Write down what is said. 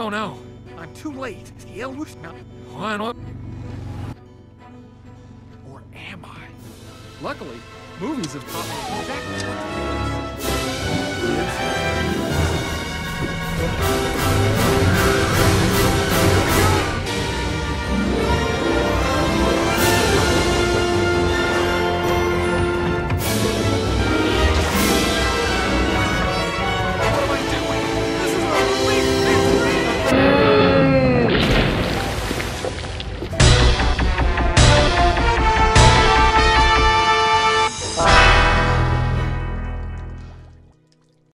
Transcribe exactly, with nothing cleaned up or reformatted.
Oh no, I'm too late. Why not? Or am I? Luckily, movies have taught me exactly what to do.